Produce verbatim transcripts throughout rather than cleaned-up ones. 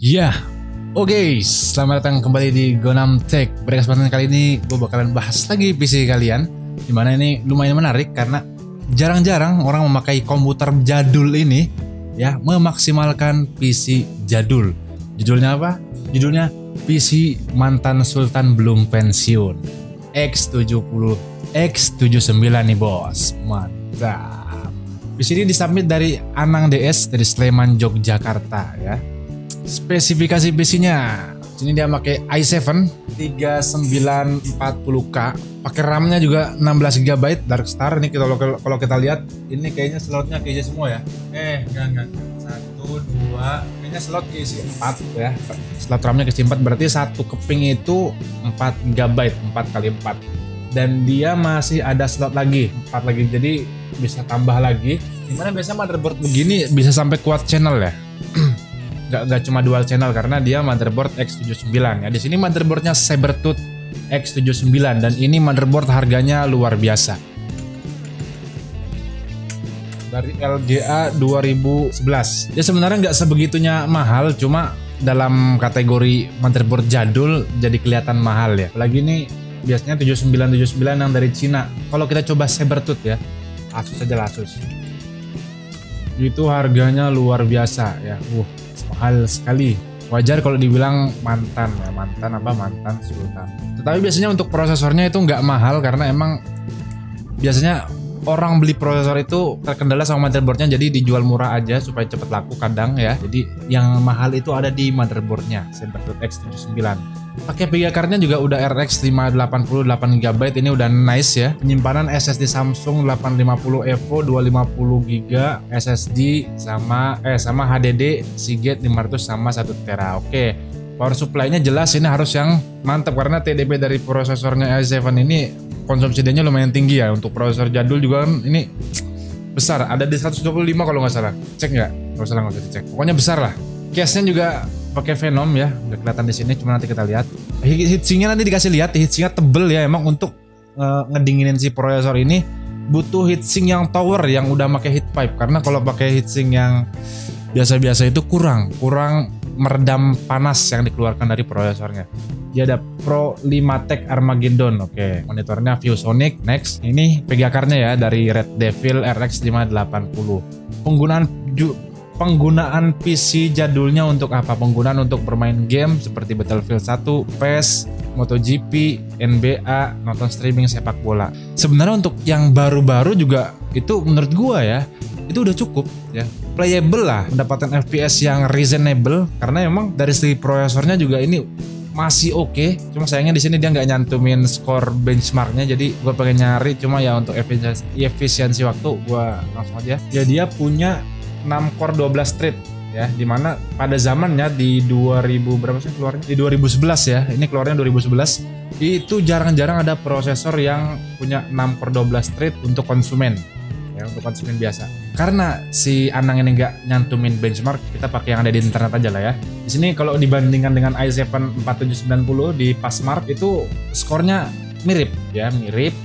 Ya, oke, selamat datang kembali di Gonam Tech. Pada kesempatan kali ini gue bakalan bahas lagi P C kalian. Dimana ini lumayan menarik karena jarang-jarang orang memakai komputer jadul ini ya memaksimalkan P C jadul. Judulnya apa? Judulnya P C mantan sultan belum pensiun X tujuh puluh X tujuh puluh sembilan nih bos. Mantap. P C ini disubmit dari Anang D S dari Sleman, Yogyakarta ya. Spesifikasi P C-nya, sini dia pakai i tujuh tiga sembilan empat nol K, pakai RAM-nya juga enam belas giga byte Darkstar. Ini kalau kalau kita lihat, ini kayaknya slotnya keisi semua ya. Eh, enggak enggak. Satu, dua, kayaknya slot keisi empat ya. Slot RAM-nya keisi empat, berarti satu keping itu empat giga byte, empat kali empat. Dan dia masih ada slot lagi, empat lagi. Jadi bisa tambah lagi. Dimana biasanya motherboard begini bisa sampai quad channel ya. Gak, gak cuma dual channel karena dia motherboard X tujuh puluh sembilan ya. Di sini motherboardnya Sabertooth X tujuh puluh sembilan dan ini motherboard harganya luar biasa. Dari L G A dua ribu sebelas. Ya sebenarnya nggak sebegitunya mahal, cuma dalam kategori motherboard jadul jadi kelihatan mahal ya. Apalagi ini biasanya tujuh puluh sembilan tujuh puluh sembilan yang dari Cina. Kalau kita coba Sabertooth ya, Asus aja lah Asus. Itu harganya luar biasa ya. Uh. Mahal sekali. Wajar kalau dibilang mantan ya, mantan apa mantan sultan. Tetapi biasanya untuk prosesornya itu nggak mahal karena emang biasanya orang beli prosesor itu terkendala sama motherboardnya, jadi dijual murah aja supaya cepet laku kadang ya. Jadi yang mahal itu ada di motherboardnya Sabertooth X tujuh puluh sembilan. Pakai V G A card-nya juga udah R X lima delapan nol delapan giga byte, ini udah nice ya. Penyimpanan S S D Samsung delapan lima nol Evo dua ratus lima puluh giga, S S D sama eh sama H D D Seagate lima ratus sama satu tera. Oke. Power supply-nya jelas ini harus yang mantap karena T D P dari prosesornya i tujuh ini konsumsi D-nya lumayan tinggi ya. Untuk prosesor jadul juga kan ini besar, ada di seratus dua puluh lima kalau nggak salah. Cek nggak? Nggak salah, nggak usah dicek. Pokoknya besar lah. Case-nya juga pakai Venom ya, udah kelihatan di sini. Cuma nanti kita lihat. Heatsinknya nanti dikasih lihat. Heatsinknya tebel ya. Emang untuk uh, ngedinginin si prosesor ini butuh heatsink yang tower yang udah pakai heat pipe. Karena kalau pakai heatsink yang biasa-biasa itu kurang, kurang meredam panas yang dikeluarkan dari prosesornya. Dia ada Pro lima Tech Armageddon. Oke, monitornya ViewSonic. Next, ini V G A card-nya ya dari Red Devil R X lima delapan nol. Penggunaan ju penggunaan P C jadulnya untuk apa? Penggunaan untuk bermain game seperti Battlefield satu, P E S, MotoGP, N B A, nonton streaming sepak bola. Sebenarnya untuk yang baru-baru juga itu menurut gua ya, itu udah cukup ya. Playable lah, mendapatkan F P S yang reasonable karena emang dari segi prosesornya juga ini masih oke. Okay. Cuma sayangnya di sini dia nggak nyantumin skor benchmarknya, jadi gue pengen nyari cuma ya untuk efisiensi, efisiensi waktu gue langsung aja. Ya dia punya enam core dua belas thread ya, dimana pada zamannya di dua ribu berapa sih keluarnya? Di dua ribu sebelas ya, ini keluarnya dua ribu sebelas. Itu jarang-jarang ada prosesor yang punya enam core dua belas thread untuk konsumen. Ya, untuk konsumen biasa. Karena si Anang ini nggak nyantumin benchmark, kita pakai yang ada di internet aja lah ya. Di sini kalau dibandingkan dengan i tujuh empat tujuh sembilan nol di Passmark itu skornya mirip ya, mirip.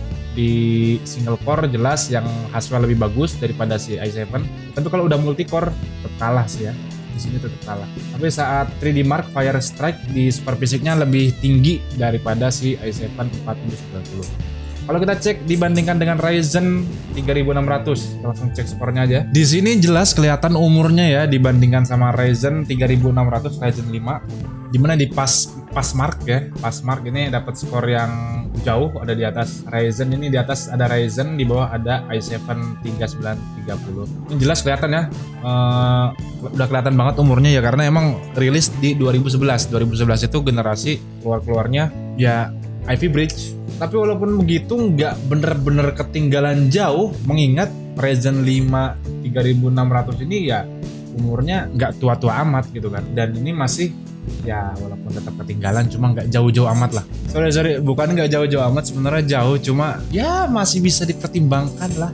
Di single core jelas yang Haswell lebih bagus daripada si i tujuh. Tapi kalau udah multi core tetap kalah sih ya. Di sini tetap kalah. Tapi saat tiga D Mark Fire Strike di super fisiknya lebih tinggi daripada si i tujuh empat tujuh sembilan nol. Kalau kita cek dibandingkan dengan Ryzen tiga ribu enam ratus, kita langsung cek skornya aja. Di sini jelas kelihatan umurnya ya dibandingkan sama Ryzen tiga ribu enam ratus Ryzen lima. Dimana di pas Passmark ya, Passmark ini dapat skor yang jauh, ada di atas Ryzen, ini di atas ada Ryzen, di bawah ada i tujuh tiga sembilan tiga nol. Ini jelas kelihatan ya, uh, udah kelihatan banget umurnya ya karena emang rilis di dua ribu sebelas. dua ribu sebelas itu generasi keluar-keluarnya ya Ivy Bridge. Tapi walaupun begitu nggak bener-bener ketinggalan jauh, mengingat Ryzen lima tiga ribu enam ratus ini ya umurnya nggak tua-tua amat gitu kan. Dan ini masih ya walaupun tetap ketinggalan cuma nggak jauh-jauh amat lah. Sorry sorry bukan nggak jauh-jauh amat, sebenarnya jauh, cuma ya masih bisa dipertimbangkan lah.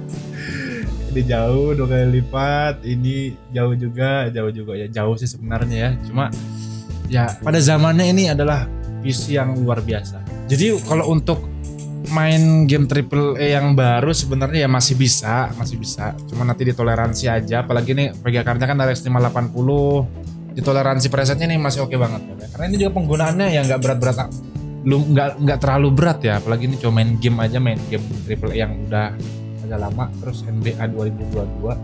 Ini jauh dua kali lipat, ini jauh juga, jauh juga ya jauh sih sebenarnya ya. Cuma ya pada zamannya ini adalah P C yang luar biasa. Jadi kalau untuk main game triple A yang baru sebenarnya ya masih bisa, masih bisa. Cuma nanti ditoleransi aja. Apalagi nih V G A card-nya kan R X lima delapan nol, di toleransi presetnya nih masih oke banget ya. Karena ini juga penggunaannya ya nggak berat-berat, belum nggak nggak terlalu berat ya. Apalagi ini cuma main game aja, main game triple A yang udah agak lama. Terus N B A dua ribu dua puluh dua.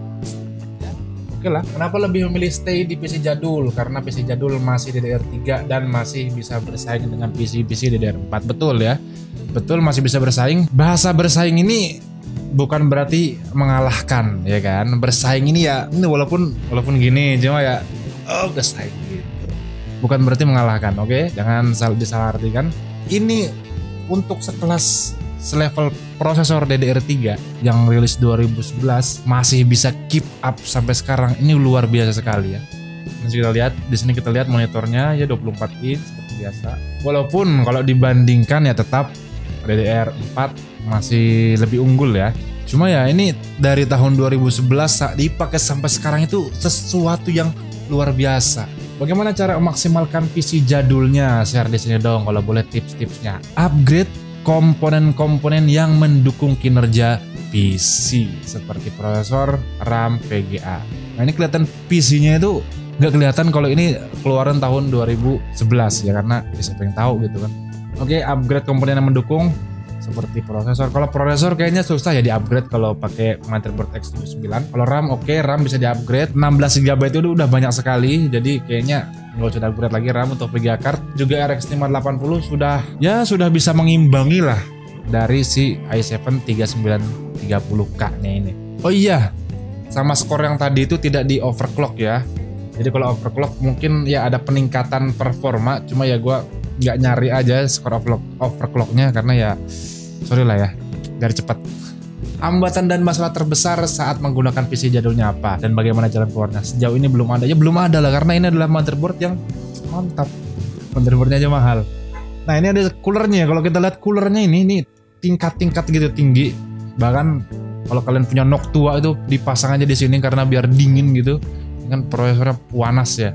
Oke lah, kenapa lebih memilih stay di P C jadul? Karena P C jadul masih D D R tiga dan masih bisa bersaing dengan P C-P C D D R empat. Betul ya, betul masih bisa bersaing. Bahasa bersaing ini bukan berarti mengalahkan ya kan. Bersaing ini ya, ini walaupun walaupun gini cuma ya, oh bersaing gitu. Bukan berarti mengalahkan, oke? Okay? Jangan salah disalahartikan. Ini untuk sekelas selevel prosesor D D R tiga yang rilis dua ribu sebelas masih bisa keep up sampai sekarang, ini luar biasa sekali ya. Dan kita lihat di sini, kita lihat monitornya ya dua puluh empat inch seperti biasa. Walaupun kalau dibandingkan ya tetap D D R empat masih lebih unggul ya. Cuma ya ini dari tahun dua ribu sebelas dipakai sampai sekarang itu sesuatu yang luar biasa. Bagaimana cara memaksimalkan P C jadulnya? Share di sini dong kalau boleh tips-tipsnya. Upgrade komponen-komponen yang mendukung kinerja P C seperti prosesor, RAM, V G A. Nah ini kelihatan P C-nya itu nggak kelihatan kalau ini keluaran tahun dua ribu sebelas ya, karena ya siapa yang tahu gitu kan. Oke, upgrade komponen yang mendukung seperti prosesor. Kalau prosesor kayaknya susah ya di-upgrade kalau pakai motherboard X tujuh puluh sembilan. Kalau RAM oke, okay, RAM bisa di-upgrade. enam belas giga byte itu udah banyak sekali. Jadi kayaknya nggak usah di-upgrade lagi RAM. Untuk V G A card juga R X lima delapan puluh sudah ya sudah bisa mengimbangi lah dari si i tujuh tiga sembilan tiga puluh K-nya ini. Oh iya, sama skor yang tadi itu tidak di overclock ya. Jadi kalau overclock mungkin ya ada peningkatan performa. Cuma ya gue nggak nyari aja skor overclocknya karena ya sorry lah ya, biar cepat. Hambatan dan masalah terbesar saat menggunakan P C jadulnya apa dan bagaimana jalan keluarnya? Sejauh ini belum ada. Ya belum ada lah karena ini adalah motherboard yang mantap. Motherboardnya aja mahal. Nah ini ada coolernya. Kalau kita lihat coolernya ini, ini tingkat-tingkat gitu tinggi. Bahkan kalau kalian punya N O C tua itu dipasang aja di sini karena biar dingin gitu. Ini kan prosesornya panas ya.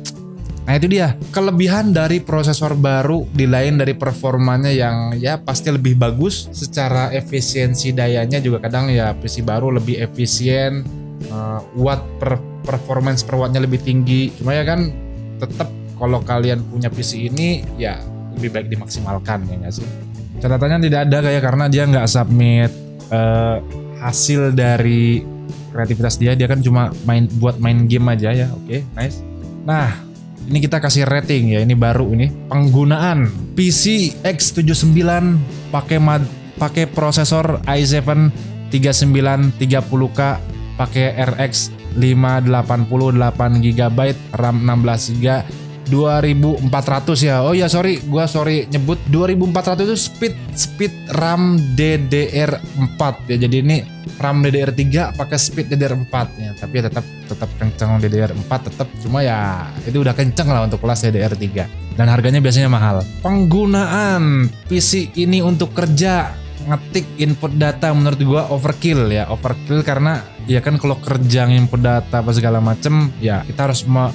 Nah itu dia kelebihan dari prosesor baru di lain dari performanya yang ya pasti lebih bagus. Secara efisiensi dayanya juga kadang ya P C baru lebih efisien, uh, watt per performance per wattnya lebih tinggi. Cuma ya kan tetap kalau kalian punya P C ini ya lebih baik dimaksimalkan ya nggak sih. Catatannya tidak ada kayak karena dia nggak submit uh, hasil dari kreativitas dia. Dia kan cuma main buat main game aja ya. Oke, okay, nice. Nah ini kita kasih rating ya, ini baru ini. Penggunaan P C X tujuh puluh sembilan pakai pakai prosesor i tujuh tiga sembilan tiga puluh K, pakai R X lima delapan puluh delapan giga byte, RAM enam belas giga, dua ribu empat ratus ya. Oh ya sorry, gua sorry nyebut dua ribu empat ratus itu speed speed RAM D D R empat ya. Jadi ini RAM D D R tiga pakai speed D D R empat ya. Tapi ya tetap tetap kencang D D R empat tetap, cuma ya itu udah kencang lah untuk kelas D D R tiga. Dan harganya biasanya mahal. Penggunaan P C ini untuk kerja ngetik input data menurut gua overkill ya. Overkill karena ya kan kalau kerja input data apa segala macem ya kita harus me,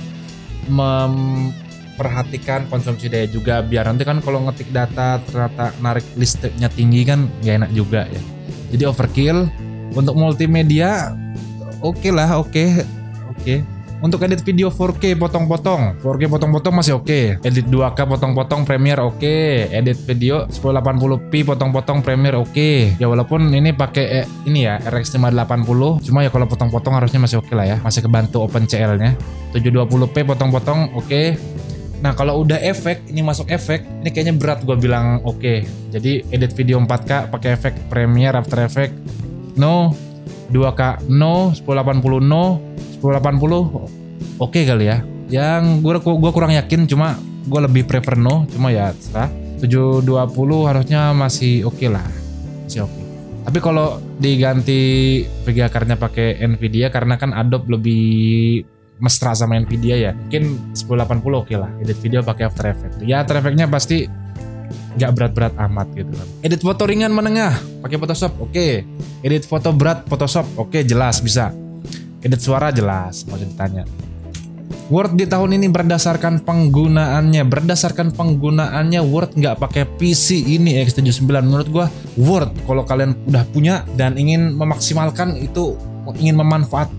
memperhatikan konsumsi daya juga, biar nanti kan kalau ngetik data ternyata narik listriknya tinggi kan gak enak juga ya. Jadi overkill. Untuk multimedia oke okay lah, oke okay. oke okay. Untuk edit video empat K potong-potong empat K potong-potong masih oke okay. Edit dua K potong-potong Premiere oke okay. Edit video sepuluh delapan puluh p potong-potong Premiere oke okay. Ya walaupun ini pakai eh, ini ya R X lima delapan puluh, cuma ya kalau potong-potong harusnya masih oke okay lah ya, masih kebantu OpenCL nya. Tujuh dua puluh p potong-potong oke okay. Nah kalau udah efek, ini masuk efek, ini kayaknya berat gue bilang oke okay. Jadi edit video empat K pakai efek Premiere, After Effects no, dua K no, sepuluh delapan puluh no, sepuluh delapan puluh oke okay kali ya. Yang gue gua kurang yakin, cuma gue lebih prefer no, cuma ya terserah. tujuh dua puluh harusnya masih oke okay lah, masih oke. Okay. Tapi kalau diganti V G A card-nya pakai Nvidia karena kan Adobe lebih mesra sama Nvidia ya. Mungkin sepuluh delapan puluh oke okay lah. Edit video pakai After Effects. Ya After Effects-nya pasti nggak berat-berat amat gitu kan. Edit foto ringan menengah pakai Photoshop oke. Okay. Edit foto berat Photoshop oke okay, jelas bisa. Edit suara jelas, mau ditanya. Word di tahun ini berdasarkan penggunaannya, berdasarkan penggunaannya Word nggak pakai P C ini X tujuh puluh sembilan. Menurut gua Word kalau kalian udah punya dan ingin memaksimalkan itu, ingin memanfaatkan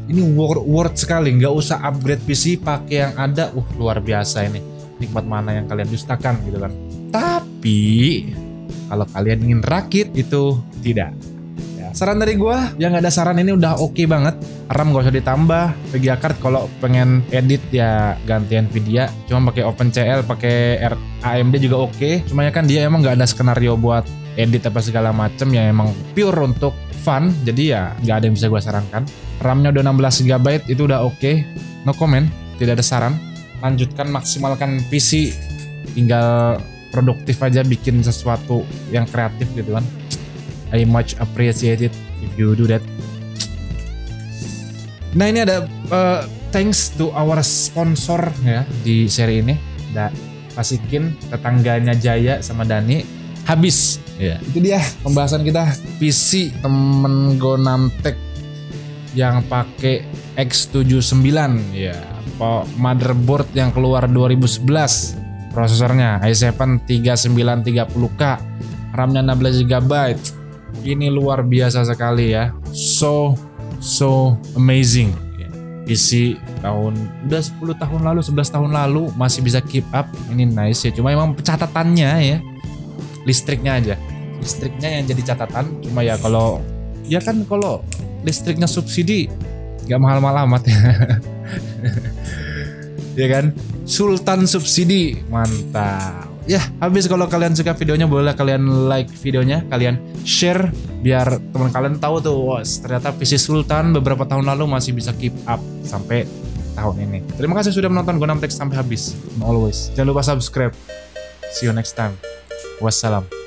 Ini worth, worth sekali, nggak usah upgrade P C, pakai yang ada, uh luar biasa ini. Nikmat mana yang kalian dustakan gitu kan. Tapi kalau kalian ingin rakit itu tidak. Ya, saran dari gua, yang nggak ada saran ini udah oke okay banget. RAM gak usah ditambah, V G A card kalau pengen edit ya ganti Nvidia. Cuma pakai OpenCL, pakai A M D juga oke. Okay. Cuma ya kan dia emang nggak ada skenario buat edit apa segala macem, ya emang pure untuk fun. Jadi ya nggak ada yang bisa gua sarankan. RAM-nya udah enam belas giga byte itu udah oke. Okay. No comment, tidak ada saran. Lanjutkan maksimalkan P C, tinggal produktif aja, bikin sesuatu yang kreatif gitu kan. I much appreciate it if you do that. Nah ini ada uh, thanks to our sponsor ya di seri ini, ada Pasikin, tetangganya Jaya sama Dani. Habis ya. Itu dia pembahasan kita P C temen Gonamtech yang pakai X tujuh puluh sembilan ya. Motherboard yang keluar dua ribu sebelas, prosesornya i tujuh tiga sembilan tiga puluh K, RAM-nya enam belas giga byte. Ini luar biasa sekali ya, so so amazing. P C tahun udah sepuluh tahun lalu, sebelas tahun lalu masih bisa keep up, ini nice ya. Cuma emang catatannya ya, listriknya aja, listriknya yang jadi catatan. Cuma ya kalau ya kan kalau listriknya subsidi nggak mahal-mahal amat ya. Ya kan, Sultan subsidi, mantap ya. Habis kalau kalian suka videonya boleh kalian like videonya, kalian share biar teman kalian tahu tuh, wah ternyata P C Sultan beberapa tahun lalu masih bisa keep up sampai tahun ini. Terima kasih sudah menonton Gonamtech sampai habis. And always jangan lupa subscribe. See you next time. Wassalam.